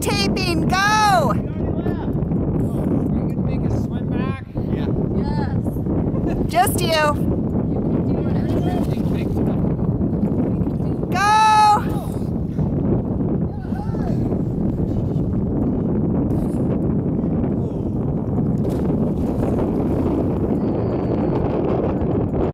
Videotaping, go! Are you gonna make us swim back? Yeah. Yes. Just you. You can do it.